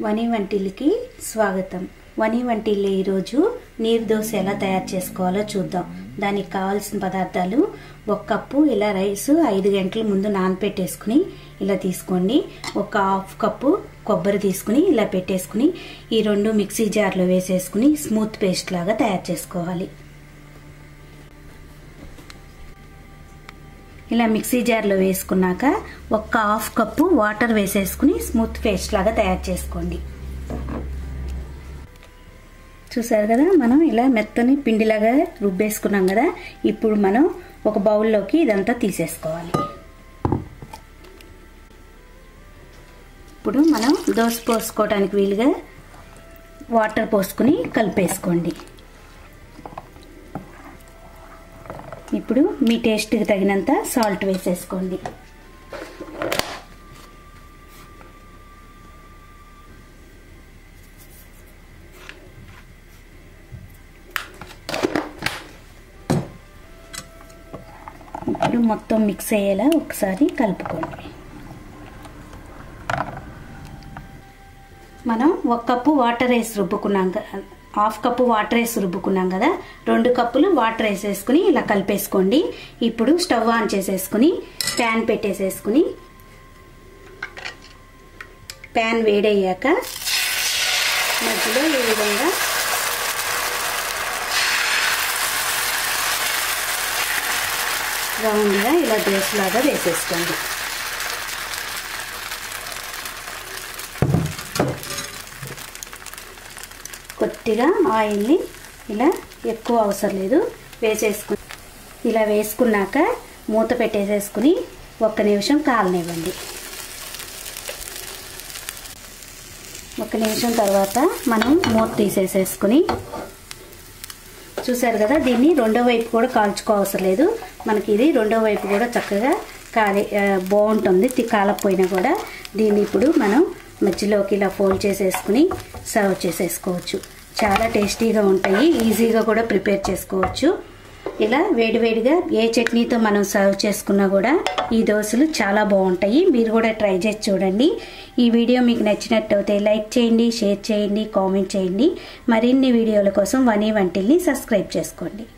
వని వంటిల్కి స్వాగతం। వని వంటిల్లో ఈ రోజు నీరు దోశ ఎలా తయారు చేసుకోవాలో చూద్దాం। దానికి కావాల్సిన పదార్థాలు ఒక కప్పు ఇలా రైస్ 5 గంటల ముందు నానబెట్టేసుకుని ఇలా తీసుకోండి। ఒక హాఫ్ కప్పు కొబ్బరి తీసుకుని ఇలా పెట్టేసుకుని ఈ రెండు మిక్సీ జార్లో వేసేసుకుని స్మూత్ పేస్ట్ లాగా తయారు చేసుకోవాలి। ఇలా మిక్సీ జార్లో వేసుకున్నాక ఒక హాఫ్ కప్పు వాటర్ వేసేసుకుని స్మూత్ పేస్ట్ లాగా తయారు చేసుకోండి। చూసారు కదా, మనం ఇలా మెత్తని పిండిలాగా రుబ్బేసుకున్నాం కదా। ఇప్పుడు మనం ఒక బౌల్లోకి ఇదంతా తీసేసుకోవాలి। ఇప్పుడు మనం దోశ పోసుకోవడానికి వీలుగా వాటర్ పోసుకుని కలిపేసుకోండి। ఇప్పుడు మీ టేస్ట్కి తగినంత సాల్ట్ వేసేసుకోండి। ఇప్పుడు మొత్తం మిక్స్ అయ్యేలా ఒకసారి కలుపుకోండి। మనం ఒక కప్పు వాటర్ వేసి రుబ్బుకున్నాం, హాఫ్ కప్పు వాటర్ వేసి రుబ్బుకున్నాం కదా। 2 కప్పులు వాటర్ వేసేసుకుని ఇలా కలిపేసుకోండి। ఇప్పుడు స్టవ్ ఆన్ చేసేసుకుని ప్యాన్ పెట్టేసేసుకుని ప్యాన్ వేడయ్యాక మధ్యలో ఈ విధంగా రౌండ్గా ఇలా దోశలాగా వేసేసుకోండి। కొద్దిగా ఆయిల్ని ఇలా ఎక్కువ అవసరం లేదు వేసేసుకుని ఇలా వేసుకున్నాక మూత పెట్టేసేసుకుని 1 నిమిషం కాలనివ్వండి। 1 నిమిషం తర్వాత మనం మూత తీసేసేసుకుని చూసారు కదా, దీన్ని రెండో వైపు కూడా కాల్చుకోవసరం లేదు। మనకి ఇది రెండో వైపు కూడా చక్కగా బాగుంటుంది, కాలపోయినా కూడా। దీన్ని ఇప్పుడు మనం మధ్యలోకి ఇలా ఫోల్డ్ చేసేసుకుని సర్వ్ చేసేసుకోవచ్చు। చాలా టేస్టీగా ఉంటాయి, ఈజీగా కూడా ప్రిపేర్ చేసుకోవచ్చు। ఇలా వేడివేడిగా ఏ చట్నీతో మనం సర్వ్ చేసుకున్నా కూడా ఈ దోశలు చాలా బాగుంటాయి। మీరు కూడా ట్రై చేసి చూడండి। ఈ వీడియో మీకు నచ్చినట్టయితే లైక్ చేయండి, షేర్ చేయండి, కామెంట్ చేయండి। మరిన్ని వీడియోల కోసం వని వంటిల్ని సబ్స్క్రైబ్ చేసుకోండి।